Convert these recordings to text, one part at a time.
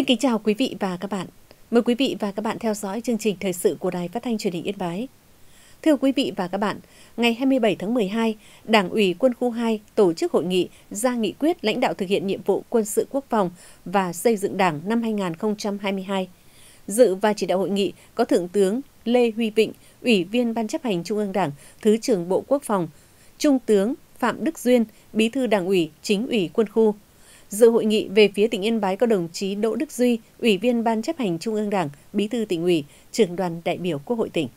Xin kính chào quý vị và các bạn. Mời quý vị và các bạn theo dõi chương trình thời sự của Đài Phát thanh Truyền hình Yên Bái. Thưa quý vị và các bạn, ngày 27 tháng 12, Đảng ủy Quân khu 2 tổ chức hội nghị ra nghị quyết lãnh đạo thực hiện nhiệm vụ quân sự quốc phòng và xây dựng Đảng năm 2022. Dự và chỉ đạo hội nghị có Thượng tướng Lê Huy Vịnh, Ủy viên Ban chấp hành Trung ương Đảng, Thứ trưởng Bộ Quốc phòng, Trung tướng Phạm Đức Duyên, Bí thư Đảng ủy, Chính ủy Quân khu. Dự hội nghị về phía tỉnh Yên Bái có đồng chí Đỗ Đức Duy, Ủy viên Ban chấp hành Trung ương Đảng, Bí thư Tỉnh ủy, Trưởng đoàn đại biểu Quốc hội tỉnh.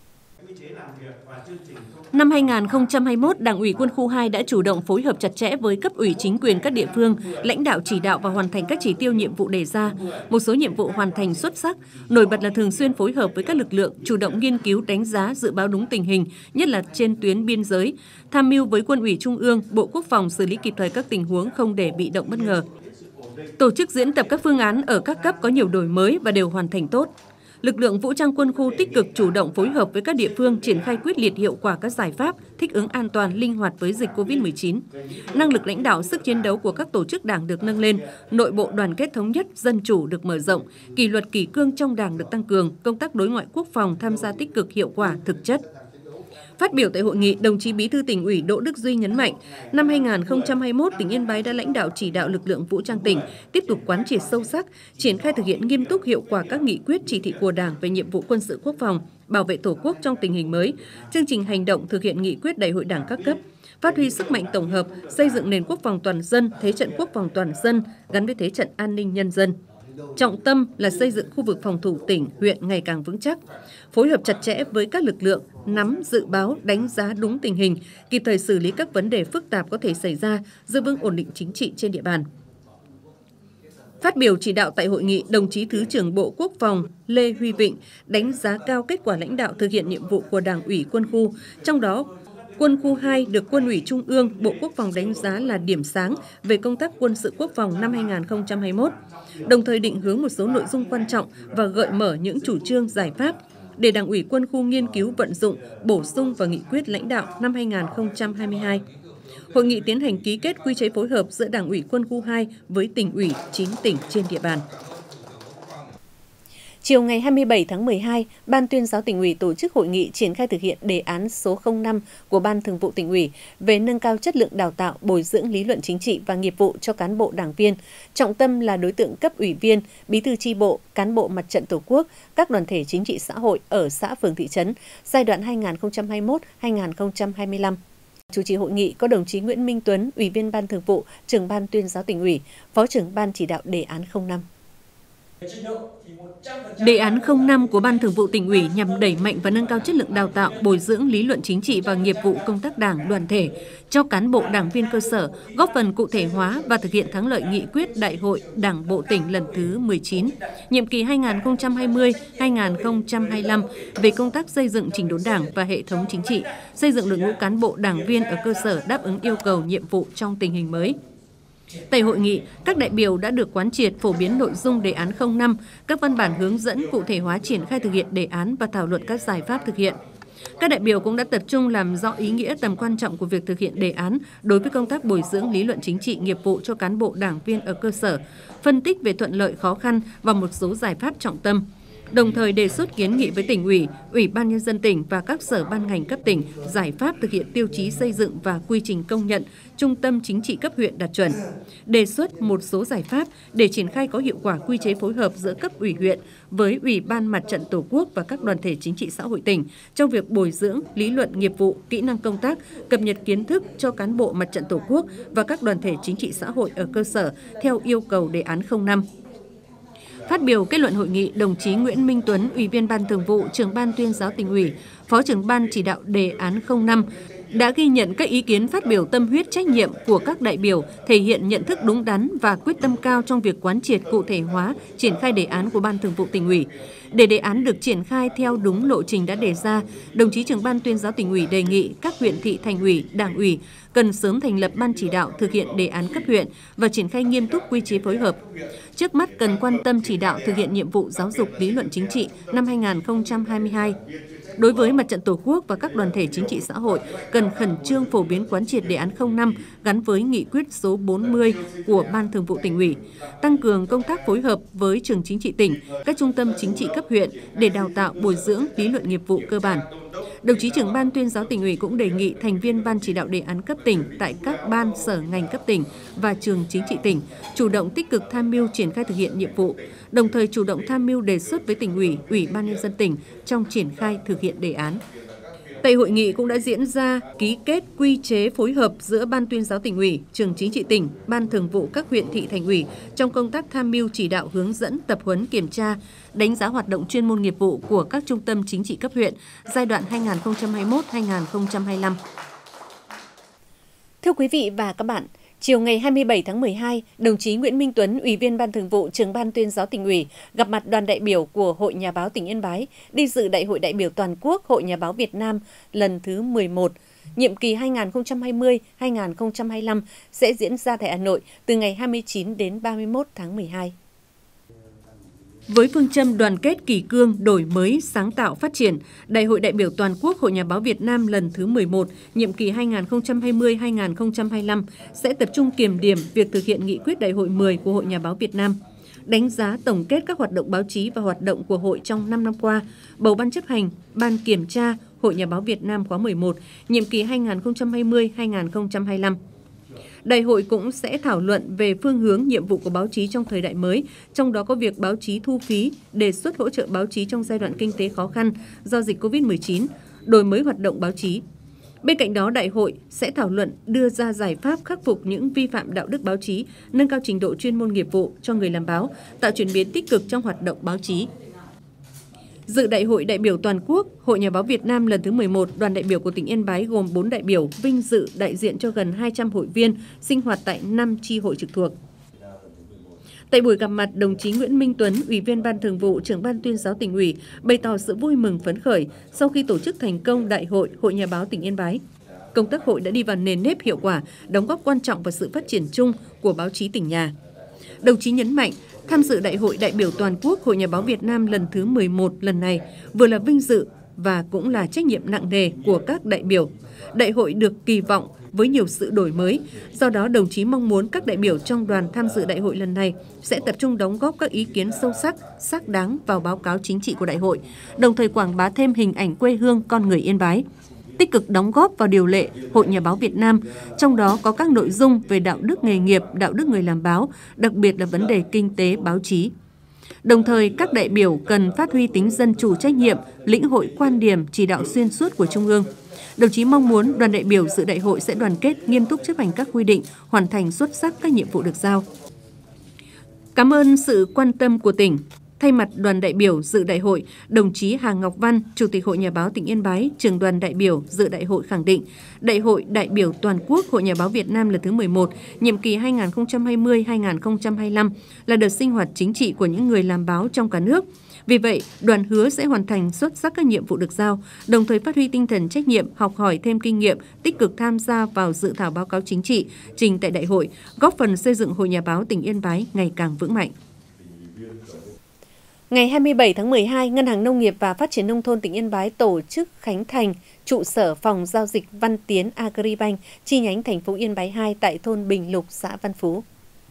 Năm 2021, Đảng ủy Quân khu 2 đã chủ động phối hợp chặt chẽ với cấp ủy chính quyền các địa phương, lãnh đạo chỉ đạo và hoàn thành các chỉ tiêu nhiệm vụ đề ra. Một số nhiệm vụ hoàn thành xuất sắc, nổi bật là thường xuyên phối hợp với các lực lượng, chủ động nghiên cứu, đánh giá, dự báo đúng tình hình, nhất là trên tuyến biên giới, tham mưu với Quân ủy Trung ương, Bộ Quốc phòng xử lý kịp thời các tình huống không để bị động bất ngờ. Tổ chức diễn tập các phương án ở các cấp có nhiều đổi mới và đều hoàn thành tốt. Lực lượng vũ trang quân khu tích cực chủ động phối hợp với các địa phương triển khai quyết liệt hiệu quả các giải pháp thích ứng an toàn linh hoạt với dịch COVID-19. Năng lực lãnh đạo, sức chiến đấu của các tổ chức đảng được nâng lên, nội bộ đoàn kết thống nhất, dân chủ được mở rộng, kỷ luật kỷ cương trong đảng được tăng cường, công tác đối ngoại quốc phòng tham gia tích cực hiệu quả thực chất. Phát biểu tại hội nghị, đồng chí Bí thư Tỉnh ủy Đỗ Đức Duy nhấn mạnh, năm 2021, tỉnh Yên Bái đã lãnh đạo chỉ đạo lực lượng vũ trang tỉnh tiếp tục quán triệt sâu sắc, triển khai thực hiện nghiêm túc hiệu quả các nghị quyết chỉ thị của Đảng về nhiệm vụ quân sự quốc phòng, bảo vệ Tổ quốc trong tình hình mới, chương trình hành động thực hiện nghị quyết Đại hội Đảng các cấp, phát huy sức mạnh tổng hợp, xây dựng nền quốc phòng toàn dân, thế trận quốc phòng toàn dân gắn với thế trận an ninh nhân dân. Trọng tâm là xây dựng khu vực phòng thủ tỉnh, huyện ngày càng vững chắc, phối hợp chặt chẽ với các lực lượng, nắm, dự báo, đánh giá đúng tình hình, kịp thời xử lý các vấn đề phức tạp có thể xảy ra, giữ vững ổn định chính trị trên địa bàn. Phát biểu chỉ đạo tại hội nghị, đồng chí Thứ trưởng Bộ Quốc phòng Lê Huy Vịnh đánh giá cao kết quả lãnh đạo thực hiện nhiệm vụ của Đảng ủy Quân khu, trong đó Quân khu 2 được Quân ủy Trung ương, Bộ Quốc phòng đánh giá là điểm sáng về công tác quân sự quốc phòng năm 2021, đồng thời định hướng một số nội dung quan trọng và gợi mở những chủ trương giải pháp để Đảng ủy Quân khu nghiên cứu vận dụng, bổ sung vào nghị quyết lãnh đạo năm 2022. Hội nghị tiến hành ký kết quy chế phối hợp giữa Đảng ủy Quân khu 2 với tỉnh ủy 9 tỉnh trên địa bàn. Chiều ngày 27 tháng 12, Ban Tuyên giáo Tỉnh ủy tổ chức hội nghị triển khai thực hiện đề án số 05 của Ban Thường vụ Tỉnh ủy về nâng cao chất lượng đào tạo, bồi dưỡng lý luận chính trị và nghiệp vụ cho cán bộ đảng viên. Trọng tâm là đối tượng cấp ủy viên, bí thư chi bộ, cán bộ mặt trận Tổ quốc, các đoàn thể chính trị xã hội ở xã phường thị trấn giai đoạn 2021-2025. Chủ trì hội nghị có đồng chí Nguyễn Minh Tuấn, Ủy viên Ban Thường vụ, Trưởng Ban Tuyên giáo Tỉnh ủy, Phó trưởng Ban chỉ đạo đề án 05. Đề án 05 của Ban Thường vụ Tỉnh ủy nhằm đẩy mạnh và nâng cao chất lượng đào tạo, bồi dưỡng lý luận chính trị và nghiệp vụ công tác đảng, đoàn thể cho cán bộ đảng viên cơ sở, góp phần cụ thể hóa và thực hiện thắng lợi nghị quyết Đại hội Đảng bộ tỉnh lần thứ 19, nhiệm kỳ 2020-2025 về công tác xây dựng chỉnh đốn đảng và hệ thống chính trị, xây dựng đội ngũ cán bộ đảng viên ở cơ sở đáp ứng yêu cầu nhiệm vụ trong tình hình mới. Tại hội nghị, các đại biểu đã được quán triệt phổ biến nội dung đề án 05, các văn bản hướng dẫn cụ thể hóa triển khai thực hiện đề án và thảo luận các giải pháp thực hiện. Các đại biểu cũng đã tập trung làm rõ ý nghĩa tầm quan trọng của việc thực hiện đề án đối với công tác bồi dưỡng lý luận chính trị nghiệp vụ cho cán bộ đảng viên ở cơ sở, phân tích về thuận lợi khó khăn và một số giải pháp trọng tâm. Đồng thời đề xuất kiến nghị với Tỉnh ủy, Ủy ban Nhân dân tỉnh và các sở ban ngành cấp tỉnh giải pháp thực hiện tiêu chí xây dựng và quy trình công nhận trung tâm chính trị cấp huyện đạt chuẩn. Đề xuất một số giải pháp để triển khai có hiệu quả quy chế phối hợp giữa cấp ủy huyện với Ủy ban Mặt trận Tổ quốc và các đoàn thể chính trị xã hội tỉnh trong việc bồi dưỡng lý luận nghiệp vụ, kỹ năng công tác, cập nhật kiến thức cho cán bộ Mặt trận Tổ quốc và các đoàn thể chính trị xã hội ở cơ sở theo yêu cầu đề án 05. Phát biểu kết luận hội nghị, đồng chí Nguyễn Minh Tuấn, Ủy viên Ban Thường vụ, Trưởng Ban Tuyên giáo Tỉnh ủy, Phó trưởng Ban chỉ đạo đề án 05 đã ghi nhận các ý kiến phát biểu tâm huyết trách nhiệm của các đại biểu, thể hiện nhận thức đúng đắn và quyết tâm cao trong việc quán triệt cụ thể hóa, triển khai đề án của Ban Thường vụ Tỉnh ủy. Để đề án được triển khai theo đúng lộ trình đã đề ra, đồng chí Trưởng Ban Tuyên giáo Tỉnh ủy đề nghị các huyện thị, thành ủy, đảng ủy cần sớm thành lập ban chỉ đạo thực hiện đề án cấp huyện và triển khai nghiêm túc quy chế phối hợp. Trước mắt cần quan tâm chỉ đạo thực hiện nhiệm vụ giáo dục lý luận chính trị năm 2022. Đối với Mặt trận Tổ quốc và các đoàn thể chính trị xã hội, cần khẩn trương phổ biến quán triệt đề án 05 gắn với nghị quyết số 40 của Ban Thường vụ Tỉnh ủy, tăng cường công tác phối hợp với trường chính trị tỉnh, các trung tâm chính trị cấp huyện để đào tạo bồi dưỡng lý luận nghiệp vụ cơ bản. Đồng chí trưởng Ban Tuyên giáo Tỉnh ủy cũng đề nghị thành viên Ban chỉ đạo đề án cấp tỉnh tại các ban sở ngành cấp tỉnh và trường chính trị tỉnh chủ động tích cực tham mưu triển khai thực hiện nhiệm vụ, đồng thời chủ động tham mưu đề xuất với Tỉnh ủy, Ủy ban nhân dân tỉnh trong triển khai thực hiện đề án. Tại hội nghị cũng đã diễn ra ký kết quy chế phối hợp giữa Ban Tuyên giáo Tỉnh ủy, Trường Chính trị tỉnh, Ban Thường vụ các huyện thị thành ủy trong công tác tham mưu chỉ đạo hướng dẫn tập huấn kiểm tra, đánh giá hoạt động chuyên môn nghiệp vụ của các trung tâm chính trị cấp huyện giai đoạn 2021-2025. Thưa quý vị và các bạn, chiều ngày 27 tháng 12, đồng chí Nguyễn Minh Tuấn, Ủy viên Ban Thường vụ, Trưởng Ban Tuyên giáo Tỉnh ủy, gặp mặt đoàn đại biểu của Hội Nhà báo tỉnh Yên Bái đi dự Đại hội đại biểu toàn quốc Hội Nhà báo Việt Nam lần thứ 11, nhiệm kỳ 2020-2025 sẽ diễn ra tại Hà Nội từ ngày 29 đến 31 tháng 12. Với phương châm đoàn kết kỷ cương, đổi mới, sáng tạo, phát triển, Đại hội đại biểu toàn quốc Hội Nhà báo Việt Nam lần thứ 11, nhiệm kỳ 2020-2025 sẽ tập trung kiểm điểm việc thực hiện nghị quyết Đại hội 10 của Hội Nhà báo Việt Nam, đánh giá tổng kết các hoạt động báo chí và hoạt động của hội trong 5 năm qua, bầu Ban chấp hành, Ban kiểm tra Hội Nhà báo Việt Nam khóa 11, nhiệm kỳ 2020-2025. Đại hội cũng sẽ thảo luận về phương hướng nhiệm vụ của báo chí trong thời đại mới, trong đó có việc báo chí thu phí, đề xuất hỗ trợ báo chí trong giai đoạn kinh tế khó khăn do dịch COVID-19, đổi mới hoạt động báo chí. Bên cạnh đó, đại hội sẽ thảo luận đưa ra giải pháp khắc phục những vi phạm đạo đức báo chí, nâng cao trình độ chuyên môn nghiệp vụ cho người làm báo, tạo chuyển biến tích cực trong hoạt động báo chí. Dự Đại hội đại biểu toàn quốc Hội Nhà báo Việt Nam lần thứ 11, đoàn đại biểu của tỉnh Yên Bái gồm 4 đại biểu vinh dự đại diện cho gần 200 hội viên sinh hoạt tại 5 chi hội trực thuộc. Tại buổi gặp mặt, đồng chí Nguyễn Minh Tuấn, Ủy viên Ban Thường vụ, Trưởng Ban Tuyên giáo Tỉnh ủy bày tỏ sự vui mừng phấn khởi sau khi tổ chức thành công Đại hội Hội Nhà báo tỉnh Yên Bái. Công tác hội đã đi vào nền nếp hiệu quả, đóng góp quan trọng vào sự phát triển chung của báo chí tỉnh nhà. Đồng chí nhấn mạnh, tham dự Đại hội đại biểu toàn quốc Hội Nhà báo Việt Nam lần thứ 11 lần này vừa là vinh dự và cũng là trách nhiệm nặng nề của các đại biểu. Đại hội được kỳ vọng với nhiều sự đổi mới, do đó đồng chí mong muốn các đại biểu trong đoàn tham dự đại hội lần này sẽ tập trung đóng góp các ý kiến sâu sắc, xác đáng vào báo cáo chính trị của đại hội, đồng thời quảng bá thêm hình ảnh quê hương con người Yên Bái, tích cực đóng góp vào điều lệ Hội Nhà báo Việt Nam, trong đó có các nội dung về đạo đức nghề nghiệp, đạo đức người làm báo, đặc biệt là vấn đề kinh tế báo chí. Đồng thời, các đại biểu cần phát huy tính dân chủ trách nhiệm, lĩnh hội quan điểm chỉ đạo xuyên suốt của Trung ương. Đồng chí mong muốn đoàn đại biểu dự đại hội sẽ đoàn kết, nghiêm túc chấp hành các quy định, hoàn thành xuất sắc các nhiệm vụ được giao. Cảm ơn sự quan tâm của tỉnh. Thay mặt đoàn đại biểu dự đại hội, đồng chí Hà Ngọc Văn, Chủ tịch Hội Nhà báo tỉnh Yên Bái, trưởng đoàn đại biểu dự đại hội khẳng định, Đại hội đại biểu toàn quốc Hội Nhà báo Việt Nam lần thứ 11, nhiệm kỳ 2020-2025 là đợt sinh hoạt chính trị của những người làm báo trong cả nước. Vì vậy, đoàn hứa sẽ hoàn thành xuất sắc các nhiệm vụ được giao, đồng thời phát huy tinh thần trách nhiệm, học hỏi thêm kinh nghiệm, tích cực tham gia vào dự thảo báo cáo chính trị, trình tại đại hội, góp phần xây dựng Hội Nhà báo tỉnh Yên Bái ngày càng vững mạnh. Ngày 27 tháng 12, Ngân hàng Nông nghiệp và Phát triển Nông thôn tỉnh Yên Bái tổ chức khánh thành trụ sở phòng giao dịch Văn Tiến Agribank chi nhánh thành phố Yên Bái 2 tại thôn Bình Lục, xã Văn Phú.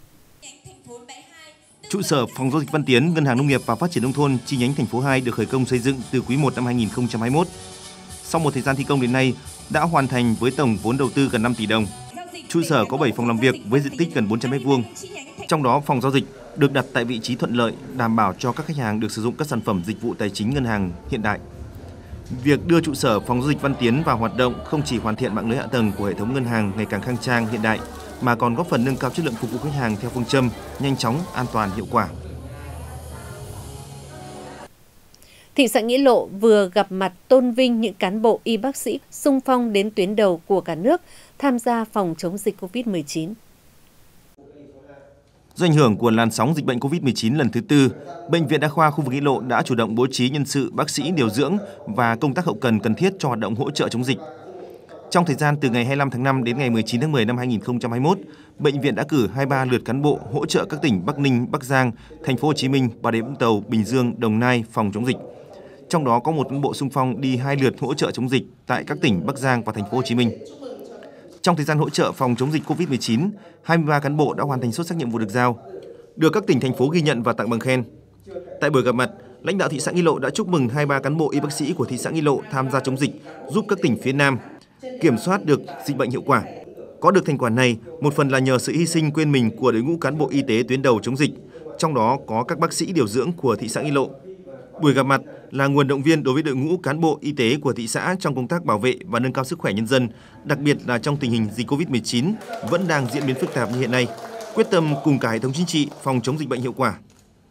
Trụ sở phòng giao dịch Văn Tiến, Ngân hàng Nông nghiệp và Phát triển Nông thôn chi nhánh thành phố 2 được khởi công xây dựng từ quý 1 năm 2021. Sau một thời gian thi công đến nay, đã hoàn thành với tổng vốn đầu tư gần 5 tỷ đồng. Trụ sở có 7 phòng làm việc với diện tích gần 400 m². Trong đó, phòng giao dịch được đặt tại vị trí thuận lợi, đảm bảo cho các khách hàng được sử dụng các sản phẩm dịch vụ tài chính ngân hàng hiện đại. Việc đưa trụ sở phòng giao dịch Văn Tiến vào hoạt động không chỉ hoàn thiện mạng lưới hạ tầng của hệ thống ngân hàng ngày càng khang trang hiện đại, mà còn góp phần nâng cao chất lượng phục vụ khách hàng theo phương châm nhanh chóng, an toàn, hiệu quả. Thị xã Nghĩa Lộ vừa gặp mặt tôn vinh những cán bộ y bác sĩ xung phong đến tuyến đầu của cả nước tham gia phòng chống dịch COVID-19. Do ảnh hưởng của làn sóng dịch bệnh COVID-19 lần thứ tư, Bệnh viện Đa khoa khu vực Nghĩa Lộ đã chủ động bố trí nhân sự, bác sĩ điều dưỡng và công tác hậu cần cần thiết cho hoạt động hỗ trợ chống dịch. Trong thời gian từ ngày 25 tháng 5 đến ngày 19 tháng 10 năm 2021, bệnh viện đã cử 23 lượt cán bộ hỗ trợ các tỉnh Bắc Ninh, Bắc Giang, Thành phố Hồ Chí Minh, Bà Rịa Vũng Tàu, Bình Dương, Đồng Nai phòng chống dịch. Trong đó có một cán bộ xung phong đi 2 lượt hỗ trợ chống dịch tại các tỉnh Bắc Giang và Thành phố Hồ Chí Minh. Trong thời gian hỗ trợ phòng chống dịch Covid-19, 23 cán bộ đã hoàn thành xuất sắc nhiệm vụ được giao, được các tỉnh thành phố ghi nhận và tặng bằng khen. Tại buổi gặp mặt, lãnh đạo thị xã Nghi Lộ đã chúc mừng 23 cán bộ y bác sĩ của thị xã Nghi Lộ tham gia chống dịch, giúp các tỉnh phía Nam kiểm soát được dịch bệnh hiệu quả. Có được thành quả này, một phần là nhờ sự hy sinh quên mình của đội ngũ cán bộ y tế tuyến đầu chống dịch, trong đó có các bác sĩ điều dưỡng của thị xã Nghi Lộ. Buổi gặp mặt là nguồn động viên đối với đội ngũ cán bộ y tế của thị xã trong công tác bảo vệ và nâng cao sức khỏe nhân dân, đặc biệt là trong tình hình dịch Covid-19 vẫn đang diễn biến phức tạp như hiện nay, quyết tâm cùng cả hệ thống chính trị phòng chống dịch bệnh hiệu quả.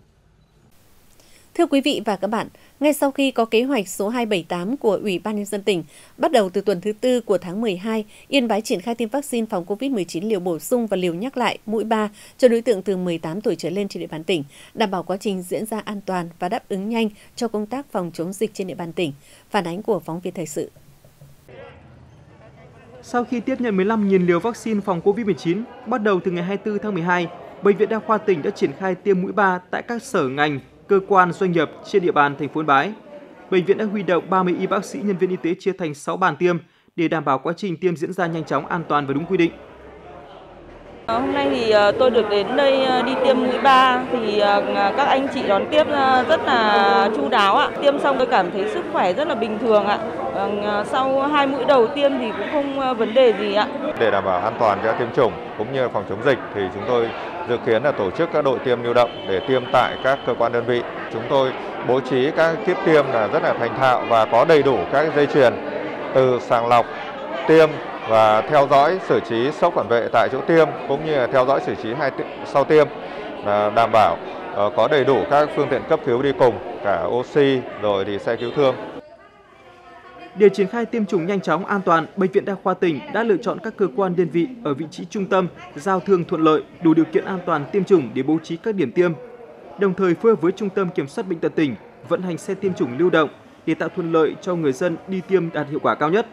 Thưa quý vị và các bạn, ngay sau khi có kế hoạch số 278 của Ủy ban Nhân dân tỉnh, bắt đầu từ tuần thứ 4 của tháng 12, Yên Bái triển khai tiêm vaccine phòng COVID-19 liều bổ sung và liều nhắc lại mũi 3 cho đối tượng từ 18 tuổi trở lên trên địa bàn tỉnh, đảm bảo quá trình diễn ra an toàn và đáp ứng nhanh cho công tác phòng chống dịch trên địa bàn tỉnh. Phản ánh của phóng viên thời sự. Sau khi tiếp nhận 15.000 liều vaccine phòng COVID-19, bắt đầu từ ngày 24 tháng 12, Bệnh viện Đa khoa tỉnh đã triển khai tiêm mũi 3 tại các sở ngành, cơ quan doanh nghiệp trên địa bàn thành phố Yên Bái. Bệnh viện đã huy động 30 y bác sĩ, nhân viên y tế chia thành 6 bàn tiêm để đảm bảo quá trình tiêm diễn ra nhanh chóng, an toàn và đúng quy định. Hôm nay thì tôi được đến đây đi tiêm mũi 3 thì các anh chị đón tiếp rất là chu đáo ạ. Tiêm xong tôi cảm thấy sức khỏe rất là bình thường ạ. Sau 2 mũi đầu tiêm thì cũng không vấn đề gì ạ. Để đảm bảo an toàn cho tiêm chủng cũng như phòng chống dịch thì chúng tôi dự kiến là tổ chức các đội tiêm lưu động để tiêm tại các cơ quan đơn vị. Chúng tôi bố trí các kíp tiêm là rất là thành thạo và có đầy đủ các dây chuyền từ sàng lọc, tiêm và theo dõi xử trí sốc phản vệ tại chỗ tiêm cũng như là theo dõi xử trí sau tiêm, đảm bảo có đầy đủ các phương tiện cấp cứu đi cùng, cả oxy rồi thì xe cứu thương. Để triển khai tiêm chủng nhanh chóng, an toàn, Bệnh viện Đa khoa tỉnh đã lựa chọn các cơ quan đơn vị ở vị trí trung tâm, giao thương thuận lợi, đủ điều kiện an toàn tiêm chủng để bố trí các điểm tiêm. Đồng thời phối hợp với Trung tâm Kiểm soát Bệnh tật tỉnh vận hành xe tiêm chủng lưu động để tạo thuận lợi cho người dân đi tiêm đạt hiệu quả cao nhất.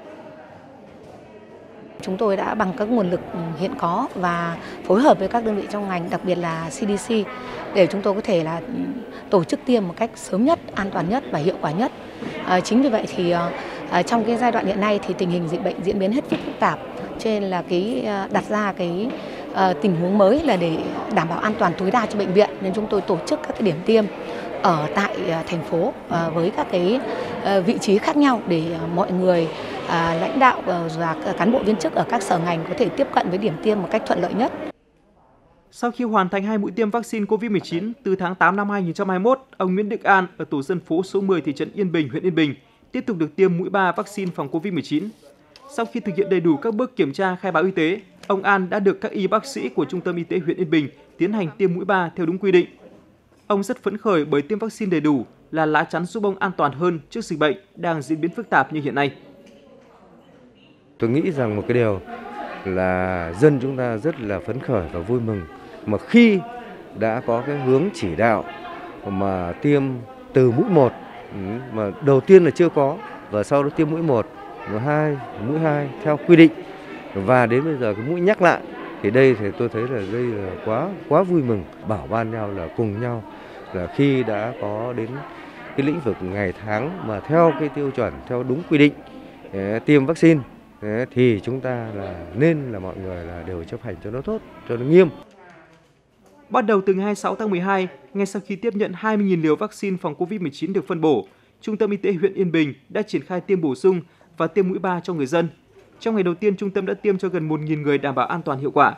Chúng tôi đã bằng các nguồn lực hiện có và phối hợp với các đơn vị trong ngành, đặc biệt là CDC, để chúng tôi có thể là tổ chức tiêm một cách sớm nhất, an toàn nhất và hiệu quả nhất. Chính vì vậy thì trong cái giai đoạn hiện nay thì tình hình dịch bệnh diễn biến hết sức phức tạp, cho nên là đặt ra cái tình huống mới là để đảm bảo an toàn tối đa cho bệnh viện, nên chúng tôi tổ chức các cái điểm tiêm ở tại thành phố với các cái vị trí khác nhau để mọi người, lãnh đạo và cán bộ viên chức ở các sở ngành có thể tiếp cận với điểm tiêm một cách thuận lợi nhất. Sau khi hoàn thành 2 mũi tiêm vaccine COVID-19 từ tháng 8 năm 2021, ông Nguyễn Đức An ở tổ dân phố số 10 thị trấn Yên Bình, huyện Yên Bình tiếp tục được tiêm mũi 3 vaccine phòng COVID-19. Sau khi thực hiện đầy đủ các bước kiểm tra khai báo y tế, ông An đã được các y bác sĩ của Trung tâm Y tế huyện Yên Bình tiến hành tiêm mũi 3 theo đúng quy định. Ông rất phấn khởi bởi tiêm vaccine đầy đủ là lá chắn giúp ông an toàn hơn trước dịch bệnh đang diễn biến phức tạp như hiện nay. Tôi nghĩ rằng một cái điều là dân chúng ta rất là phấn khởi và vui mừng mà khi đã có cái hướng chỉ đạo mà tiêm từ mũi 1 mà đầu tiên là chưa có và sau đó tiêm mũi 1, mũi 2 theo quy định và đến bây giờ cái mũi nhắc lại thì đây thì tôi thấy là đây là quá vui mừng, bảo ban nhau là cùng nhau là khi đã có đến cái lĩnh vực ngày tháng mà theo cái tiêu chuẩn theo đúng quy định tiêm vaccine thì chúng ta là nên là mọi người là đều chấp hành cho nó tốt, cho nó nghiêm. Bắt đầu từ ngày 26 tháng 12, ngay sau khi tiếp nhận 20.000 liều vaccine phòng COVID-19 được phân bổ, Trung tâm Y tế huyện Yên Bình đã triển khai tiêm bổ sung và tiêm mũi 3 cho người dân. Trong ngày đầu tiên, trung tâm đã tiêm cho gần 1.000 người đảm bảo an toàn hiệu quả.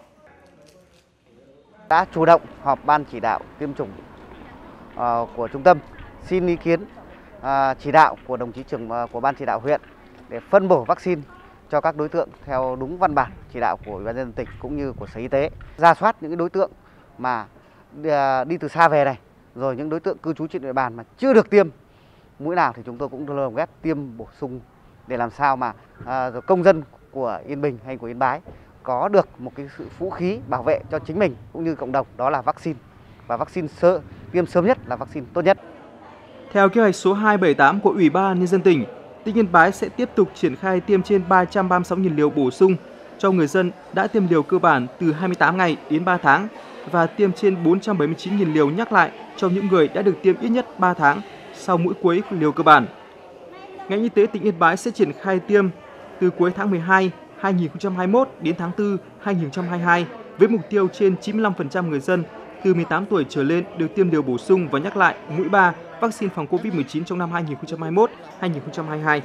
Đã chủ động họp ban chỉ đạo tiêm chủng của trung tâm, xin ý kiến chỉ đạo của đồng chí trưởng của ban chỉ đạo huyện để phân bổ vaccine cho các đối tượng theo đúng văn bản chỉ đạo của Ủy ban nhân dân tỉnh cũng như của Sở Y tế. Rà soát những đối tượng mà đi từ xa về này, rồi những đối tượng cư trú trên địa bàn mà chưa được tiêm mũi nào thì chúng tôi cũng lồng ghép tiêm bổ sung để làm sao mà công dân của Yên Bình hay của Yên Bái có được một cái sự vũ khí bảo vệ cho chính mình cũng như cộng đồng, đó là vaccine, và vaccine tiêm sớm nhất là vaccine tốt nhất. Theo kế hoạch số 278 của Ủy ban Nhân dân tỉnh, tỉnh Yên Bái sẽ tiếp tục triển khai tiêm trên 336.000 liều bổ sung cho người dân đã tiêm liều cơ bản từ 28 ngày đến 3 tháng và tiêm trên 479.000 liều nhắc lại cho những người đã được tiêm ít nhất 3 tháng sau mũi cuối liều cơ bản. Ngành y tế tỉnh Yên Bái sẽ triển khai tiêm từ cuối tháng 12 2021 đến tháng 4 2022 với mục tiêu trên 95% người dân từ 18 tuổi trở lên được tiêm liều bổ sung và nhắc lại mũi 3 vaccine phòng COVID-19 trong năm 2021-2022.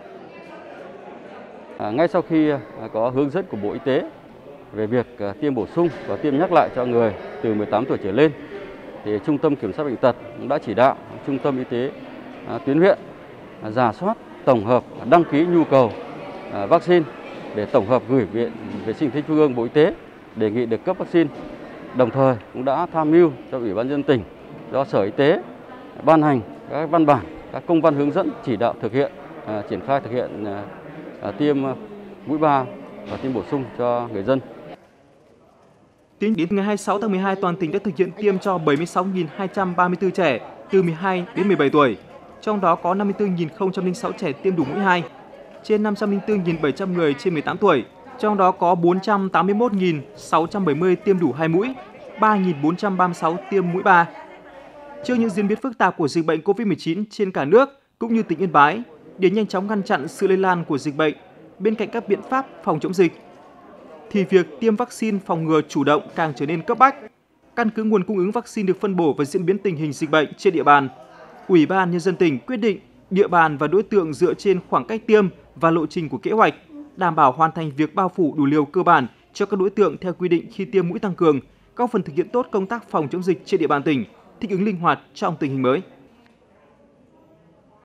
Ngay sau khi có hướng dẫn của Bộ Y tế về việc tiêm bổ sung và tiêm nhắc lại cho người từ 18 tuổi trở lên, thì Trung tâm Kiểm soát Bệnh tật cũng đã chỉ đạo Trung tâm Y tế tuyến huyện rà soát, tổng hợp, đăng ký nhu cầu vaccine để tổng hợp gửi Viện Vệ sinh Dịch tễ Trung ương Bộ Y tế đề nghị được cấp vaccine. Đồng thời cũng đã tham mưu cho Ủy ban nhân dân tỉnh, do Sở Y tế ban hành các văn bản, các công văn hướng dẫn chỉ đạo thực hiện, triển khai thực hiện tiêm mũi 3 và tiêm bổ sung cho người dân. Tính đến ngày 26 tháng 12, toàn tỉnh đã thực hiện tiêm cho 76.234 trẻ từ 12 đến 17 tuổi, trong đó có 54.006 trẻ tiêm đủ mũi 2, trên 504.700 người trên 18 tuổi, trong đó có 481.670 tiêm đủ 2 mũi, 3.436 tiêm mũi 3. Trước những diễn biến phức tạp của dịch bệnh COVID-19 trên cả nước cũng như tỉnh Yên Bái, để nhanh chóng ngăn chặn sự lây lan của dịch bệnh, bên cạnh các biện pháp phòng chống dịch, thì việc tiêm vaccine phòng ngừa chủ động càng trở nên cấp bách. Căn cứ nguồn cung ứng vaccine được phân bổ và diễn biến tình hình dịch bệnh trên địa bàn, Ủy ban Nhân dân tỉnh quyết định địa bàn và đối tượng dựa trên khoảng cách tiêm và lộ trình của kế hoạch, đảm bảo hoàn thành việc bao phủ đủ liều cơ bản cho các đối tượng theo quy định khi tiêm mũi tăng cường, góp phần thực hiện tốt công tác phòng chống dịch trên địa bàn tỉnh, thích ứng linh hoạt trong tình hình mới.